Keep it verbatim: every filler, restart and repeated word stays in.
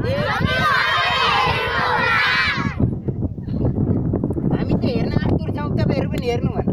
हामी त हेर्न आतुर छौँ, तपाईँहरू पनि हेर्नु